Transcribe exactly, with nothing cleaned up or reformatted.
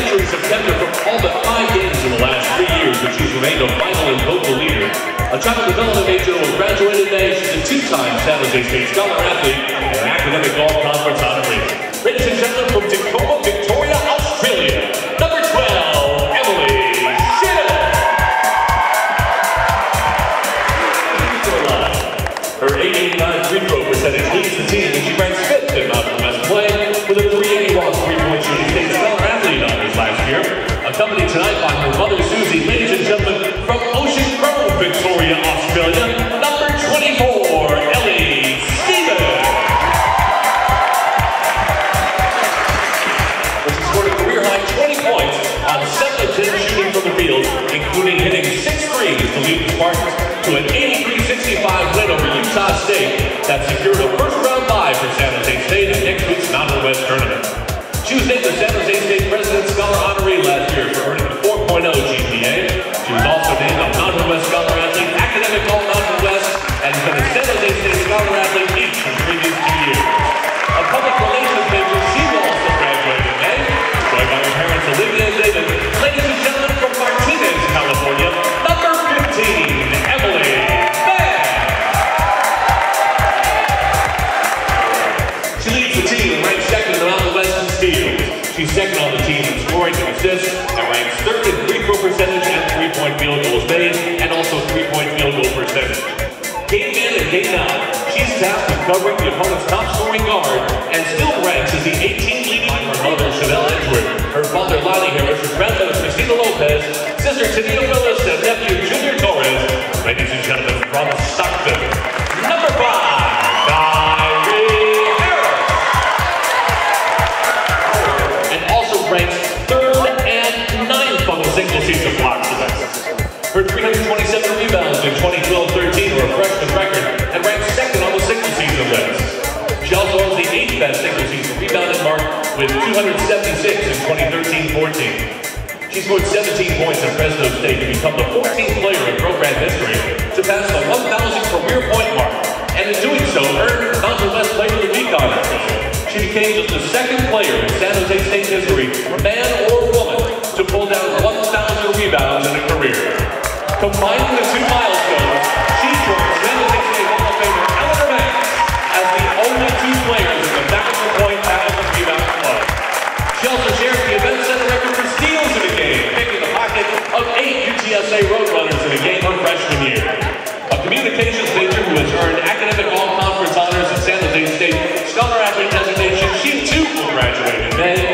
injuries have kept her from all but five games in the last three years, but she's remained a vital and vocal leader. A child development major who graduated in May, she's a two-time San José State Scholar Athlete and an academic all-conference honoree. Ladies and gentlemen, from Tacoma, Victoria, Australia, number twelve, Ellie Stevens. Her eight eighty-nine free throw percentage leads the team, and she ranks fifth in Mountain West play with a three eighty-one three-point shooting State Scholar Athlete honors last year. Accompanied tonight by her mother, Susie. Ladies and gentlemen, from Ocean Grove, Victoria, Australia, number twenty-four, Ellie Stevens. She scored a career-high twenty points on seven of ten shooting from the field, including hitting six threes to lead the Spartans to an eighty-three sixty-five win over Utah State that secured a first-round bye for San José State in next week's Mountain West tournament. She was named the San José State President Scholar Honoree last year for earning a four point oh G P A. She was also named a Mountain West Scholar Athlete, Academic All-Mountain West, and has been a San José State Scholar Athlete each of the previous two years. A public relations major, she will also graduate in May, joined by her parents Olivia and David. Ladies and gentlemen, from Martinez, California, number fifteen, Emily Vann. She leads the team and ranks second in the Mountain West in steals. She's second on the team in scoring and assists, and ranks third in free throw percentage and three-point field goals made, and also three-point field goal percentage. Game in and game out, she's tasked with covering the opponent's top-scoring guard, and still ranks as the eighteenth leading her mother, Chanel Edgeworth, her father, Lonnie Harris, her grandmother, Christina Lopez, sister, Tania Willis, and nephew, Junior Torres. Ladies and gentlemen, from Stockton, number five, Nyre. And also ranks third and ninth on the single-season block stats. Her three hundred twenty-seven rebounds in twenty twelve thirteen were a freshman record, and ranks second on the single-season list. She also owns the eighth best single-season rebounding mark with two hundred seventy-six in twenty thirteen fourteen. She scored seventeen points at Fresno State to become the fourteenth player in program history to pass the one thousand career point mark, and in doing so, earned Mountain West Player of the Week honor. She became just the second player in San José State history, man or woman, to pull down one thousand rebounds in a career. Combining the two milestones, she joins San José State Hall of Famer Eleanor Banks as the only two players in the thousand point thousand rebound club. She also shares the event center record for steals in a game, picking the pocket of eight U T S A Roadrunners in a game her freshman year. A communications major who has earned academic all-conference honors at San José State Scholar Athlete designation, she too will graduate in May.